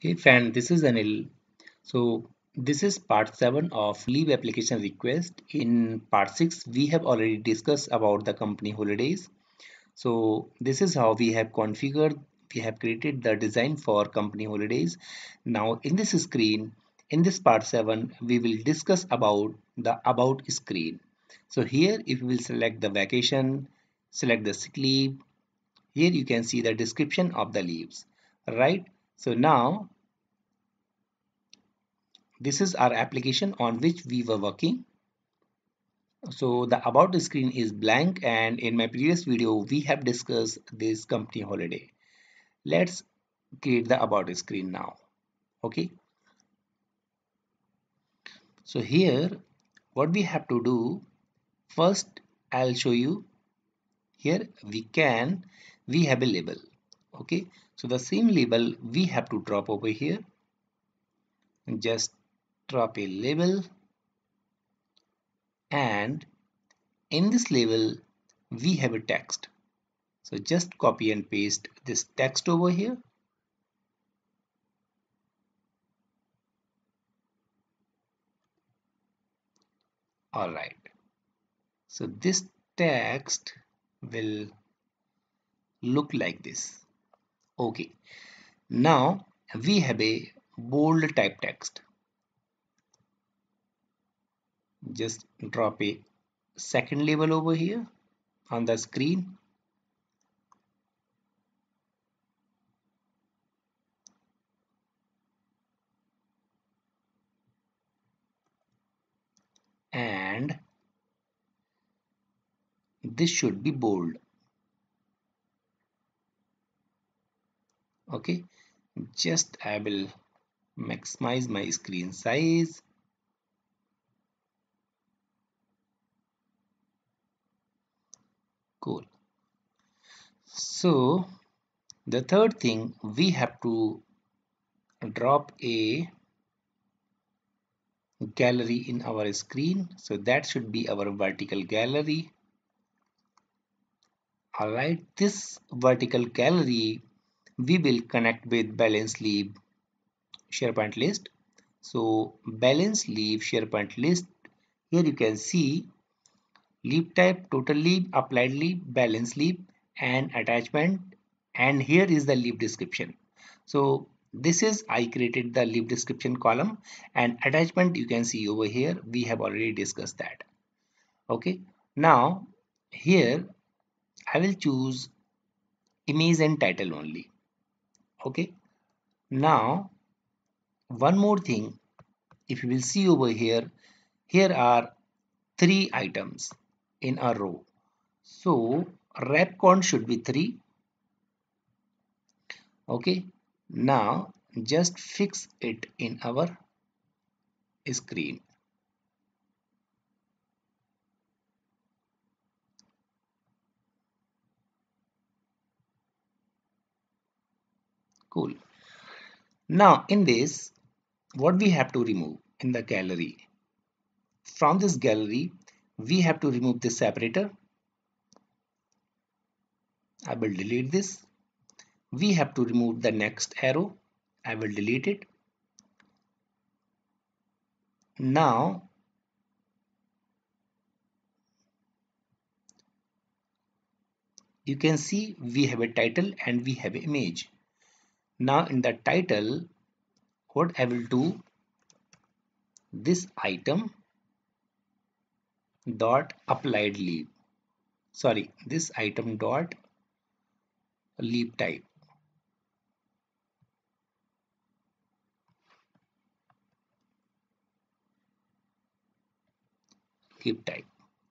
Hey fan, this is Anil. So this is part 7 of leave application request. In part 6, we have already discussed about the company holidays. So this is how we have created the design for company holidays. Now in this screen, in this part 7, we will discuss about the about screen. So here if we will select the vacation, select the sick leave, here you can see the description of the leaves, right? So now this is our application on which we were working. So the about screen is blank, and in my previous video we have discussed this company holiday. Let's create the about screen now. Okay, so here what we have to do first, I'll show you. Here we have a label. Okay, so the same label we have to drop over here. Just drop a label, and in this label we have a text. So just copy and paste this text over here. All right. So this text will look like this. Okay. Now we have a bold type text. Just drop a second label over here on the screen. And this should be bold. Okay. Just I will maximize my screen size. Cool. So the third thing, we have to drop a gallery in our screen. So that should be our vertical gallery. Alright, this vertical gallery we will connect with balance leave SharePoint list. So balance leave SharePoint list, here you can see leave type, total leave, applied leave, balance leave, and attachment, and here is the leave description. So this is I created the leave description column, and attachment you can see over here, we have already discussed that. Okay, now here I will choose image and title only. Okay, now one more thing, if you will see over here, here are three items in a row. So rep count should be 3. Okay, now just fix it in our screen. Cool. Now in this, what we have to remove in the gallery? From this gallery, we have to remove this separator. I will delete this. We have to remove the next arrow. I will delete it. Now you can see we have a title and we have an image. Now in the title, what I will do, this item dot applied leave. Sorry, this item dot leave type. Leave type.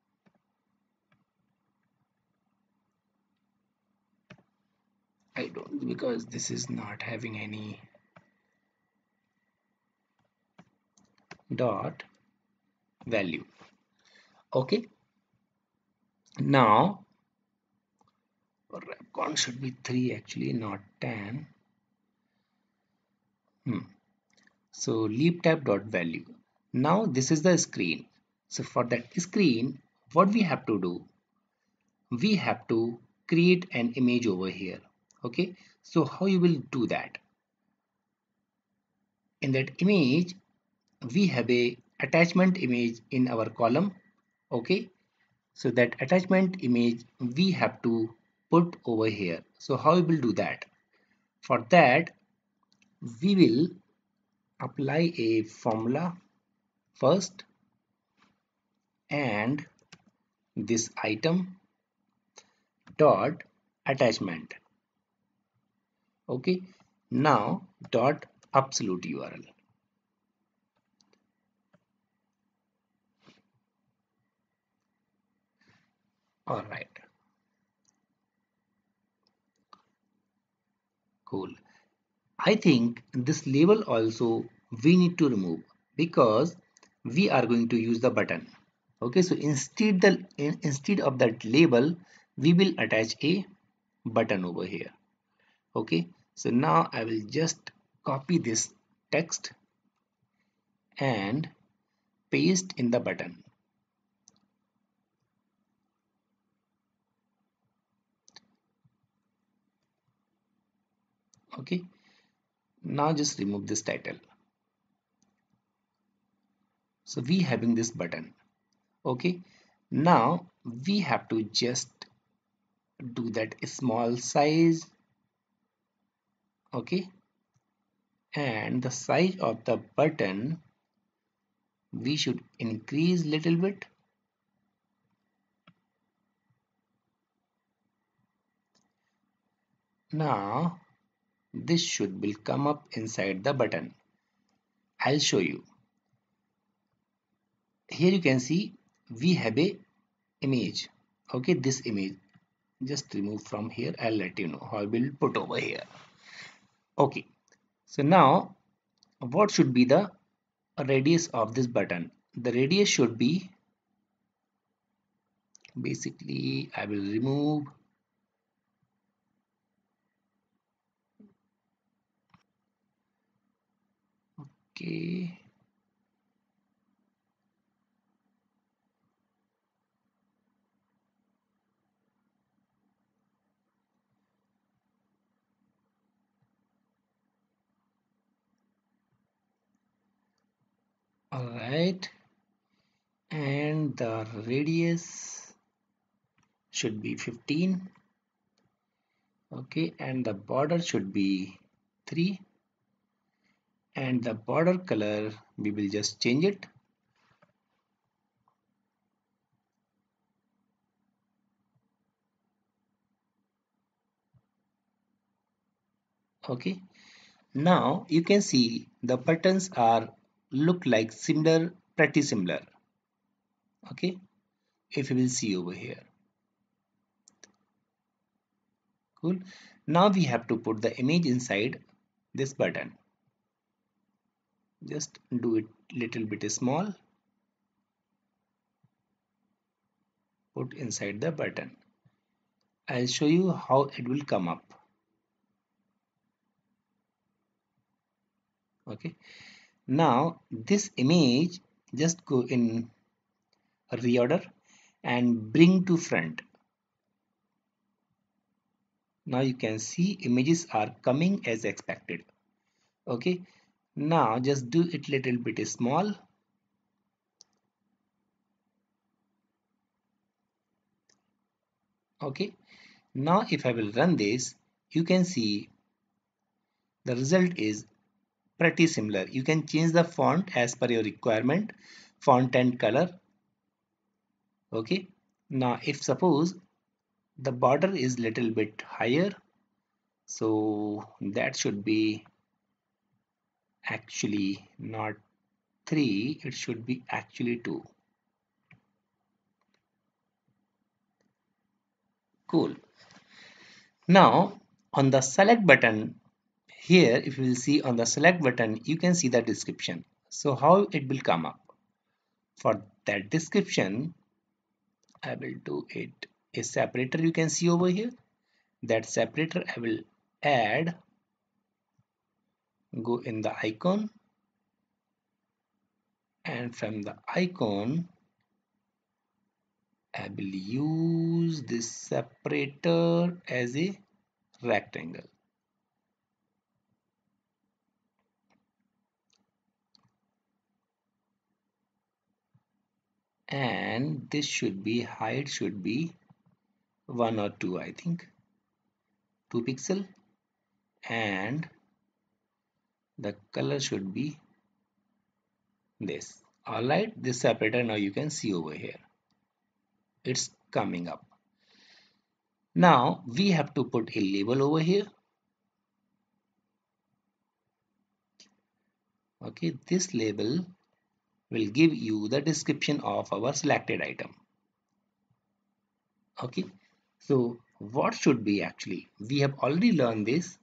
I don't, because this is not having any dot value. Okay. Now recon should be 3 actually, not 10. So leave type dot value. Now this is the screen. So for that screen, what we have to do, we have to create an image over here. Okay, so how you will do that? In that image, we have a attachment image in our column. Okay, so that attachment image we have to put over here. So how we will do that? For that, we will apply a formula first, and this item dot attachment. Okay, now dot absolute URL. All right, cool. I think this label also we need to remove because we are going to use the button. Okay, so instead of that label, we will attach a button over here. Okay, so now I will just copy this text and paste in the button. Okay, now just remove this title. So we having this button. Okay, now we have to just do that small size. Okay, and the size of the button we should increase little bit. Now this should will come up inside the button. I'll show you. Here you can see we have a image. Okay, this image just remove from here. I'll let you know how I will put over here. Okay, so now what should be the radius of this button? The radius should be, basically I will remove, okay, all right, and the radius should be 15. Okay, and the border should be 3, and the border color we will just change it. Okay, now you can see the buttons are look like similar, pretty similar. Okay, if you will see over here. Cool. Now we have to put the image inside this button. Just do it little bit small. Put inside the button. I'll show you how it will come up. Okay. Now this image just go in reorder and bring to front. Now you can see images are coming as expected. Okay. Now just do it little bit small. Okay. Now if I will run this, you can see the result is pretty similar. You can change the font as per your requirement, font and color. Okay. Now if suppose the border is little bit higher, so that should be actually not 3, it should be actually 2. Cool. Now on the select button here, if you will see on the select button, you can see the description. So how it will come up? For that description, I will do it a separator. You can see over here that separator I will add, go in the icon, and from the icon I will use this separator as a rectangle. and this should be height should be 1 or 2, I think 2 pixel, and the color should be this. Alright, this separator now you can see over here, it's coming up. Now we have to put a label over here. Okay, this label will give you the description of our selected item. Okay, so what should be, actually we have already learned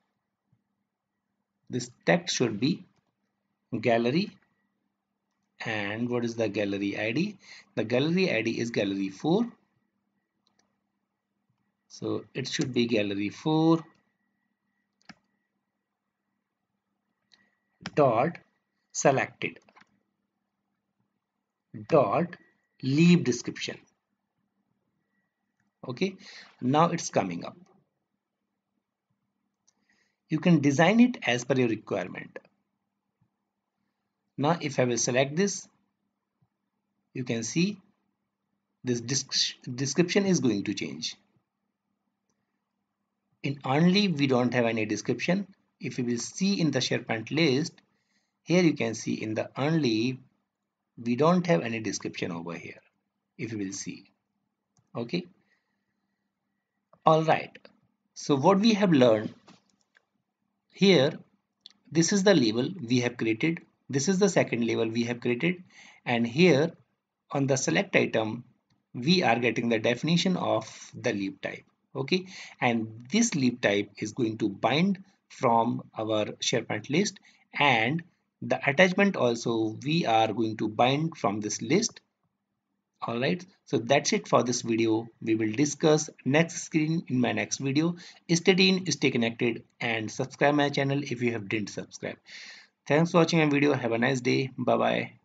this text should be gallery. And what is the gallery ID? The gallery ID is gallery 4, so it should be gallery 4 dot selected dot leave description. Okay, now it's coming up. You can design it as per your requirement. Now if I will select this, you can see this description is going to change. In earnleaf we don't have any description. If you will see in the SharePoint list, here you can see in the earnleaf we don't have any description over here, if you will see. Okay, all right, so what we have learned here, this is the label we have created, this is the second label we have created, and here on the select item we are getting the definition of the leaf type. Okay, and this leaf type is going to bind from our SharePoint list, and the attachment also we are going to bind from this list. Alright, so that's it for this video. We will discuss next screen in my next video. Stay tuned, stay connected, and subscribe my channel if you have didn't subscribe. Thanks for watching my video. Have a nice day. Bye bye.